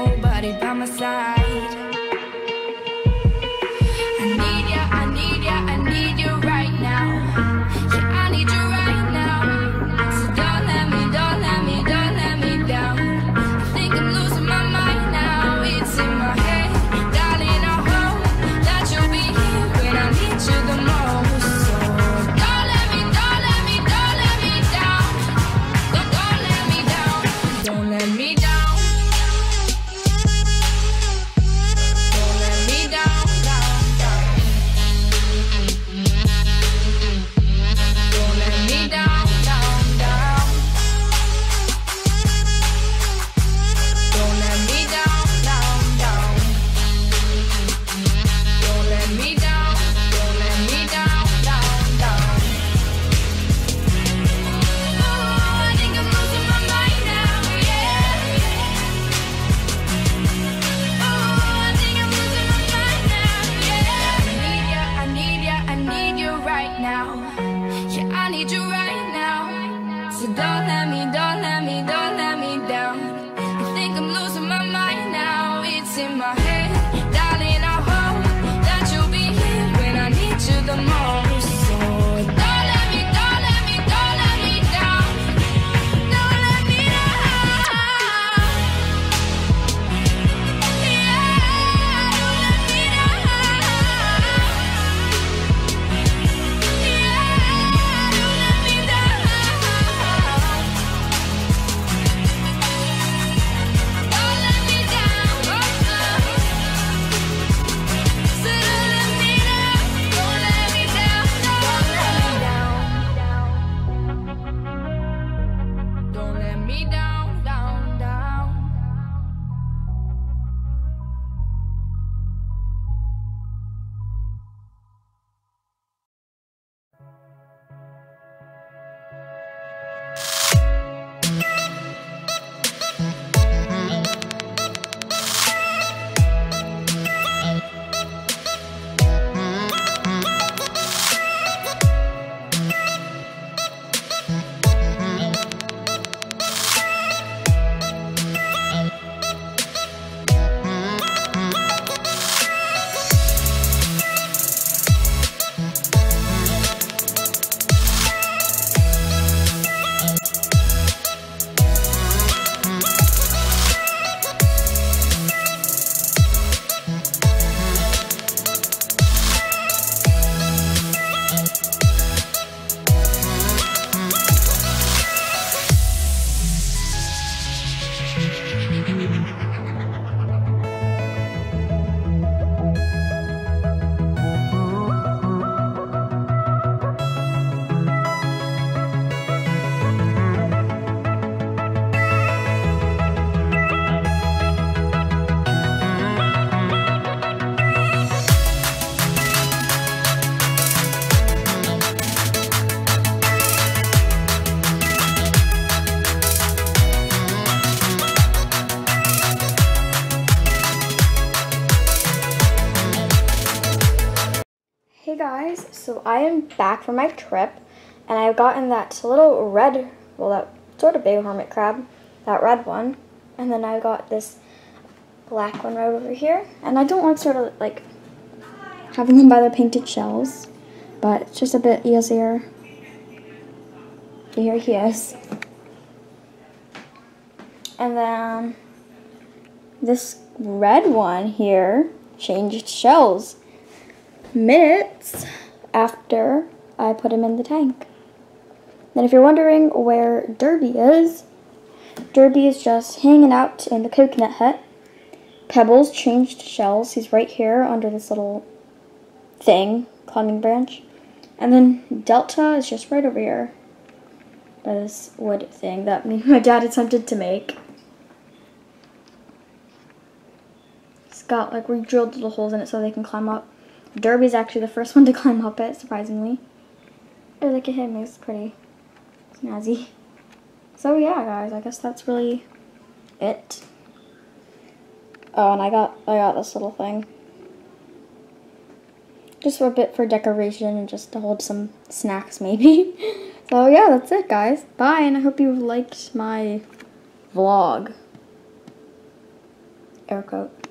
nobody by my side. I need ya, I need ya, I need you right now. Yeah, I need you right now. So don't let me, don't let me, don't let me down. I think I'm losing my mind now. It's in my head, darling, I hope that you'll be here when I need you the most. So don't let me, don't let me, don't let me down. Don't let me down. Don't let me down. Don't let me down, down, down. Don't let me down, down, down. Don't let me down, down, down. Don't let me down, don't let me down, down, down. Oh, I think I'm losing my mind now, yeah. Oh, I think I'm losing my mind now, yeah. I need ya, I need ya, I need you right now. Yeah, I need you right now. So don't let me, don't let me, don't let me down. I think I'm losing my mind now. It's in my head, darling, I hope that you'll be here when I need you the most. So don't let me, don't let me, don't let me down. Don't let me down. Yeah, don't let me down. Yeah, don't let me down. Don't let me down. So don't let me down. Don't let me down. Don't let me down, down, down. Hey guys, so I am back from my trip, and I've gotten that little red, well, that sort of big hermit crab, that red one, and then I got this black one right over here, and I don't want sort of like having them by their painted shells, but it's just a bit easier. Here he is. And then this red one here changed shells minutes after I put him in the tank. Then if you're wondering where Derby is just hanging out in the coconut hut. Pebbles changed shells. He's right here under this little thing, climbing branch. And then Delta is just right over here by this wood thing that me and my dad attempted to make. It's got, like, we drilled little holes in it so they can climb up. Derby's actually the first one to climb up it, surprisingly. Oh, look at him, he's pretty snazzy. So yeah, guys, I guess that's really it. Oh, and I got this little thing. Just for a bit for decoration and just to hold some snacks, maybe. So yeah, that's it, guys. Bye, and I hope you liked my vlog. air coat.